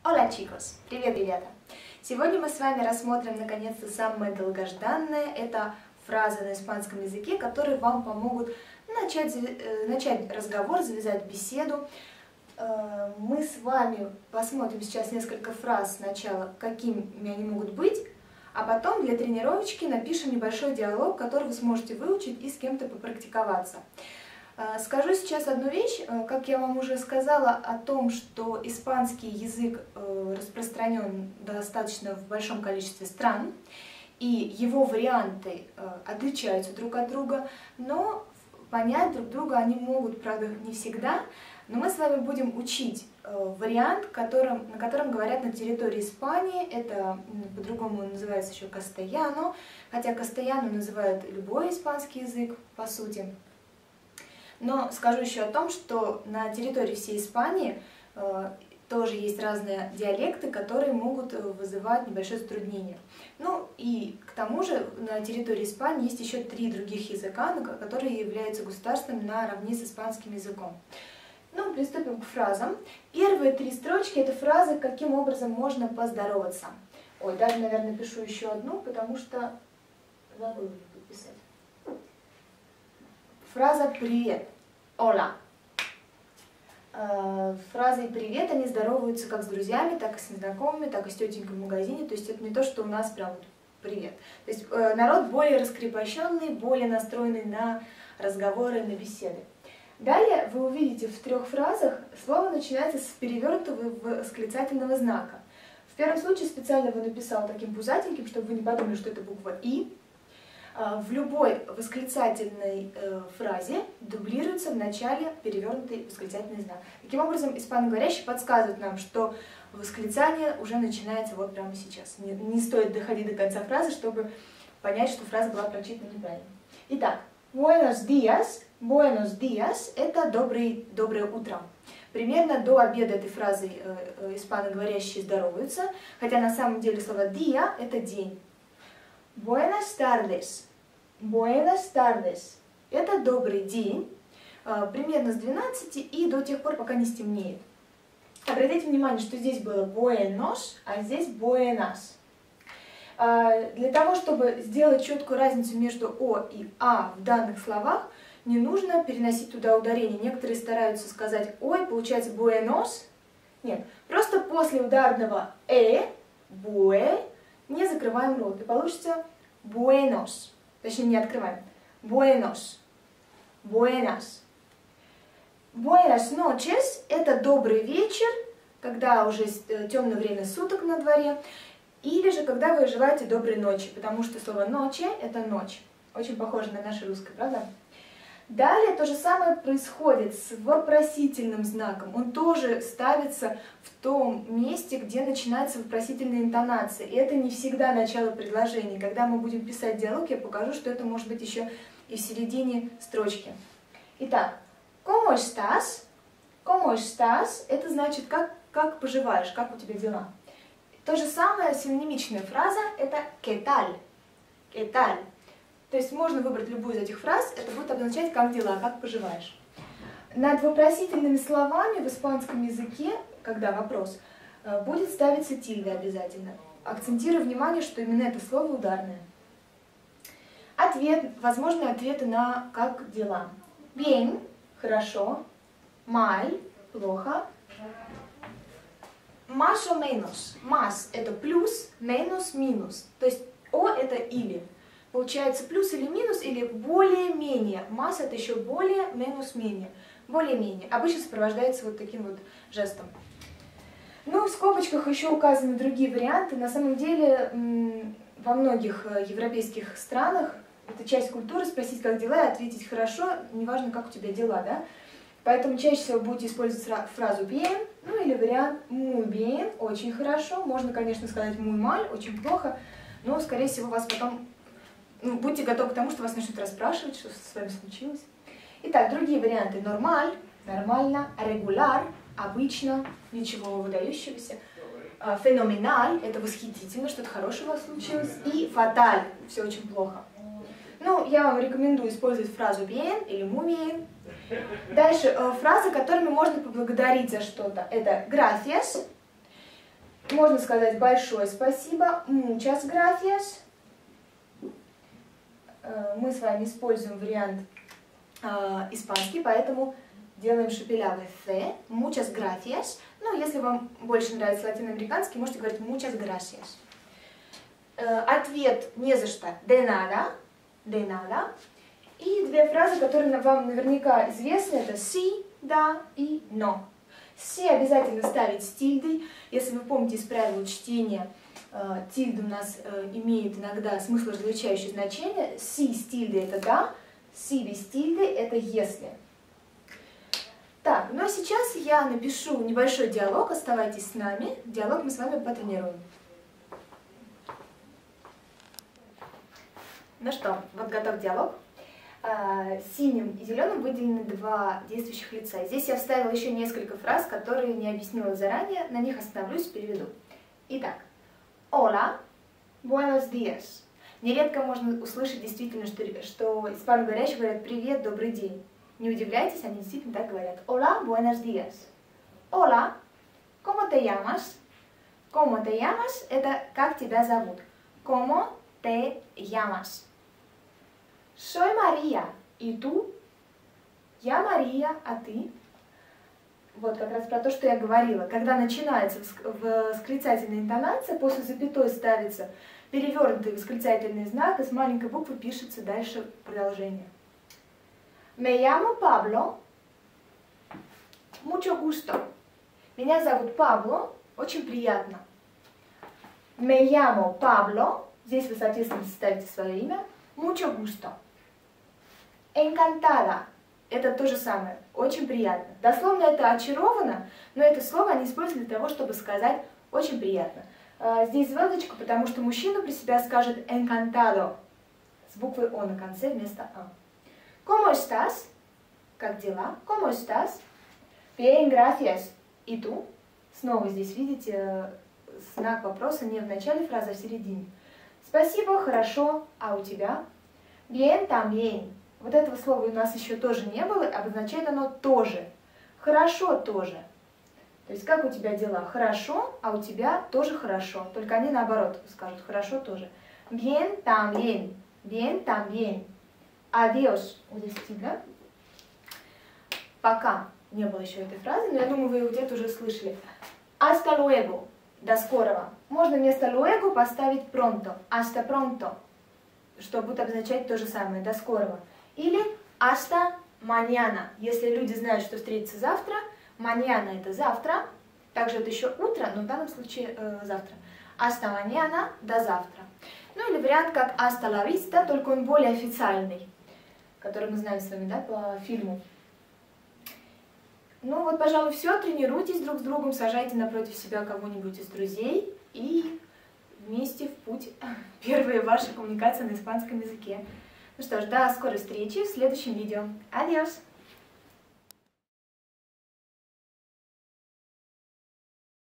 Hola chicos! Привет, ребята! Сегодня мы с вами рассмотрим наконец-то самое долгожданное. Это фразы на испанском языке, которые вам помогут начать разговор, завязать беседу. Мы с вами посмотрим сейчас несколько фраз сначала, какими они могут быть, а потом для тренировочки напишем небольшой диалог, который вы сможете выучить и с кем-то попрактиковаться. Скажу сейчас одну вещь, как я вам уже сказала о том, что испанский язык распространен достаточно в большом количестве стран, и его варианты отличаются друг от друга, но понять друг друга они могут, правда, не всегда, но мы с вами будем учить вариант, на котором говорят на территории Испании, это по-другому называется еще кастельяно, хотя кастельяно называют любой испанский язык, по сути. Но скажу еще о том, что на территории всей Испании тоже есть разные диалекты, которые могут вызывать небольшое затруднение. Ну и к тому же на территории Испании есть еще 3 других языка, которые являются государственными наравне с испанским языком. Ну, приступим к фразам. Первые 3 строчки — это фразы, каким образом можно поздороваться. Ой, даже, наверное, пишу еще одну, потому что забыла подписать. Фраза «привет», «hola». Фразой «привет» они здороваются как с друзьями, так и с незнакомыми, так и с тетенькой в магазине. То есть это не то, что у нас прям вот «привет». То есть народ более раскрепощенный, более настроенный на разговоры, на беседы. Далее вы увидите в 3 фразах слово начинается с перевернутого восклицательного знака. В первом случае специально его написала таким пузатеньким, чтобы вы не подумали, что это буква «и». В любой восклицательной фразе дублируется в начале перевернутый восклицательный знак. Таким образом, испаноговорящий подсказывает нам, что восклицание уже начинается вот прямо сейчас. Не стоит доходить до конца фразы, чтобы понять, что фраза была прочитана неправильно. Итак, buenos días – это доброе утро. Примерно до обеда этой фразы испаноговорящие здороваются, хотя на самом деле слово día – это день. Buenas tardes. Это добрый день, примерно с 12 и до тех пор, пока не стемнеет. Обратите внимание, что здесь было buenos, а здесь buenas. Для того, чтобы сделать четкую разницу между о и а в данных словах, не нужно переносить туда ударение. Некоторые стараются сказать ой, получается buenos. Нет, просто после ударного bue, не закрываем рот, и получится buenos, точнее не открываем, buenos, buenas. Buenas noches – это добрый вечер, когда уже темное время суток на дворе, или же когда вы желаете доброй ночи, потому что слово ночи – это ночь, очень похоже на наше русское, правда? Далее то же самое происходит с вопросительным знаком. Он тоже ставится в том месте, где начинается вопросительная интонация. И это не всегда начало предложения. Когда мы будем писать диалог, я покажу, что это может быть еще и в середине строчки. Итак, ¿cómo estás? ¿Cómo estás? Это значит, как поживаешь, как у тебя дела. То же самое, синонимичная фраза, это ¿qué tal? ¿Qué tal? То есть можно выбрать любую из этих фраз, это будет обозначать «как дела», «как поживаешь». Над вопросительными словами в испанском языке, когда вопрос, будет ставиться тильда обязательно. Акцентирую внимание, что именно это слово ударное. Возможные ответы на «как дела». Bien – хорошо, mal – плохо, más o menos. Más – это плюс, menos – минус. То есть о – это или. Получается плюс или минус, или более-менее. Масса – это еще более, минус – менее. Более-менее. Обычно сопровождается вот таким вот жестом. Ну, в скобочках еще указаны другие варианты. На самом деле, во многих европейских странах это часть культуры спросить, как дела, и ответить хорошо, неважно, как у тебя дела, да? Поэтому чаще всего будете использовать фразу bien, ну или вариант muy bien, очень хорошо. Можно, конечно, сказать muy mal, очень плохо, но, скорее всего, вас потом... будьте готовы к тому, что вас начнут расспрашивать, что с вами случилось. Итак, другие варианты. Нормаль, нормально, регуляр, обычно, ничего выдающегося. Феноменаль, это восхитительно, что-то хорошее у вас случилось. И фаталь, все очень плохо. Ну, я вам рекомендую использовать фразу bien или muy bien. Дальше, фразы, которыми можно поблагодарить за что-то. Это gracias, Можно сказать большое спасибо, muchas gracias. Мы с вами используем вариант испанский, поэтому делаем шепелявый «th», muchas gracias. Ну, если вам больше нравится латиноамериканский, можете говорить muchas gracias. Ответ «не за что» de nada, de nada. И две фразы, которые вам наверняка известны, это «sí», «да» и «no». «Sí» обязательно ставить с тильдой. Если вы помните из правил чтения, тильда у нас имеет иногда смыслоразличающее значение. «Sí» с тильдой – это «да», «sí» без тильды – это «если». Так, ну а сейчас я напишу небольшой диалог, оставайтесь с нами. Диалог мы с вами потренируем. Ну что, вот готов диалог. Синим и зеленым выделены два действующих лица. Здесь я вставила еще несколько фраз, которые не объяснила заранее, на них остановлюсь, переведу. Итак, hola, buenos días. Нередко можно услышать действительно, что испаноговорящие говорят «привет, добрый день». Не удивляйтесь, они действительно так говорят. Hola, buenos días. Hola, ¿cómo te llamas? ¿Cómo te llamas? Это «как тебя зовут». ¿Cómo te llamas? Soy María. И tú? Я Мария, а ты? Вот как раз про то, что я говорила. Когда начинается восклицательная интонация, после запятой ставится перевернутый восклицательный знак, и с маленькой буквы пишется дальше продолжение. Me llamo Pablo. Mucho gusto. Меня зовут Пабло. Очень приятно. Me llamo Pablo. Здесь вы, соответственно, ставите свое имя. Mucho gusto. Encantada. Это то же самое. Очень приятно. Дословно это очаровано, но это слово они используют для того, чтобы сказать очень приятно. Здесь звездочка, потому что мужчина при себя скажет encantado с буквой О на конце вместо А. ¿Cómo estás? Как дела? ¿Cómo estás? Bien, gracias. И tú? Снова здесь видите знак вопроса не в начале фразы, а в середине. Спасибо, хорошо. А у тебя? Bien, también. Вот этого слова у нас еще тоже не было, обозначает оно тоже. Хорошо тоже. То есть как у тебя дела? Хорошо, а у тебя тоже хорошо. Только они наоборот скажут хорошо тоже. Bien, también. Bien, también. Adiós. Вот здесь тигра. Пока не было еще этой фразы, но я думаю, вы ее где-то уже слышали. Hasta luego. До скорого. Можно вместо luego поставить pronto. Hasta pronto. Что будет обозначать то же самое. До скорого. Или hasta mañana. Если люди знают, что встретятся завтра, mañana это завтра. Также это еще утро, но в данном случае завтра. Hasta mañana, до завтра. Ну или вариант как hasta la vista, только он более официальный, который мы знаем с вами, да, по фильму. Ну вот, пожалуй, все. Тренируйтесь друг с другом, сажайте напротив себя кого-нибудь из друзей и вместе в путь. Первая ваша коммуникация на испанском языке. Ну что ж, до скорой встречи в следующем видео. Адиос!